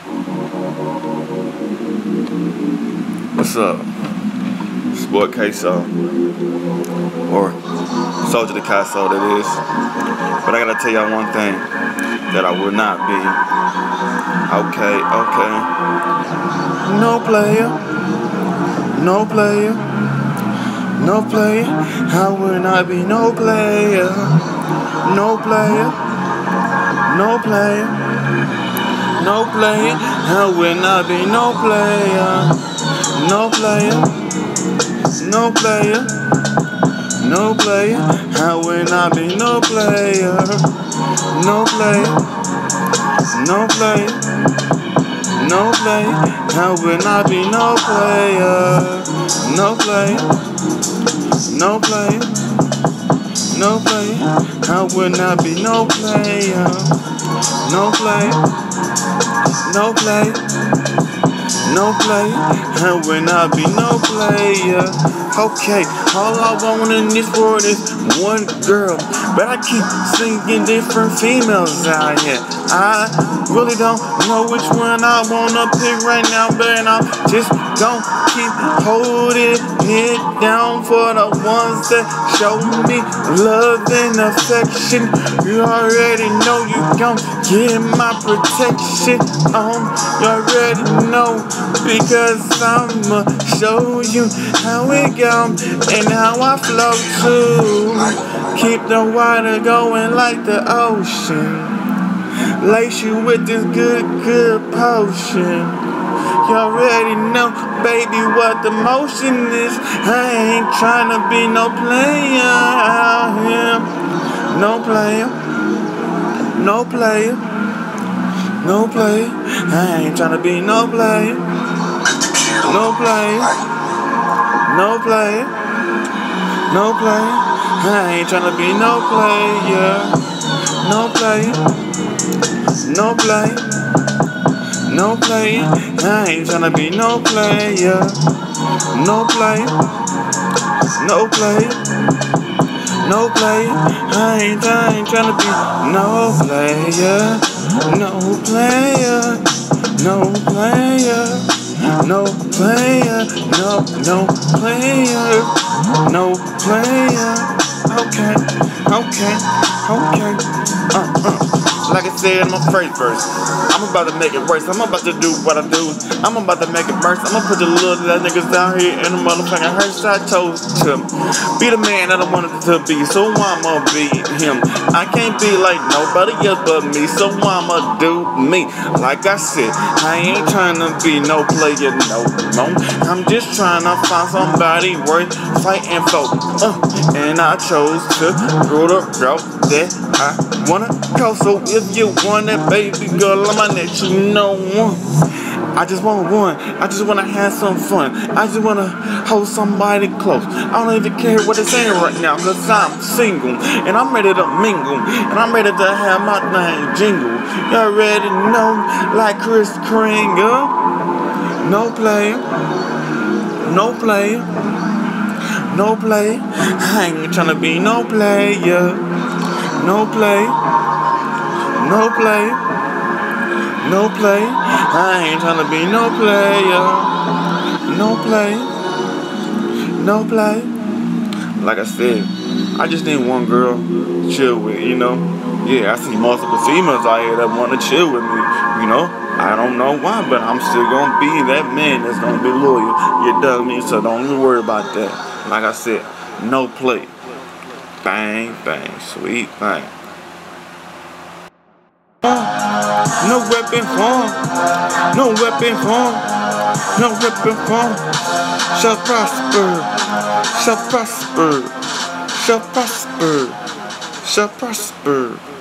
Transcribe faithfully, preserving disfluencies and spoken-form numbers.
What's up? It's boy Queso, or Soldier the Queso, that is. But I gotta tell y'all one thing that I will not be. Okay, okay. No player, no player, no player. I will not be no player, no player, no player, no player. I will not be no player, no player, no player, no player. I will not be no player, no player, no player, no player. I will not be no player, no player, no player, no player. I will not be no player, no player, no player, no player. I will not be no player. Okay, all I want in this world is one girl, but I keep singing different females out here. I really don't know which one I wanna pick right now, but I'm just gon' keep holding it down for the ones that show me love and affection. You already know you gon' get my protection on. You already know, because I'ma show you how it goes and how I flow too. Keep the water going like the ocean. Lace you with this good, good potion. You already know, baby, what the motion is. I ain't tryna be no player out here. No player, no player, no player. I ain't tryna be no player, no player, no player, no player. I ain't tryna be no player, no player, no player, no player. I ain't tryna be no player, no player, no player, no player. I ain't, I ain't tryna be no player, no player, no player, no player, no, no player, no player. Okay, okay, okay. Uh, uh. Like I said in my first verse, I'm about to make it worse. I'm about to do what I do. I'm about to make it worse. I'm gonna put the little that niggas down here in the motherfucking hearse. I chose to be the man that I wanted to be, so I'ma be him. I can't be like nobody else but me, so I'ma do me. Like I said, I ain't trying to be no player no more. I'm just trying to find somebody worth fighting for. Uh, and I chose to go the route that I wanna go. So if you want it, baby girl, I'ma let you know. I just want one. I just wanna have some fun. I just wanna hold somebody close. I don't even care what they're saying right now, cause I'm single and I'm ready to mingle and I'm ready to have my thing jingle. You already know, like Chris Kringle. No player, no player, no player. I ain't tryna be no player, no player, no player, no player. I ain't tryna be no player, no player, no player. Like I said, I just need one girl to chill with, you know. Yeah, I see multiple females out here that wanna chill with me, you know. I don't know why, but I'm still gonna be that man that's gonna be loyal. You dug me, so don't even worry about that. Like I said, no play. Bang, bang, sweet bang. No weapon form, no weapon form, no weapon form shall prosper, shall prosper, shall prosper, shall prosper.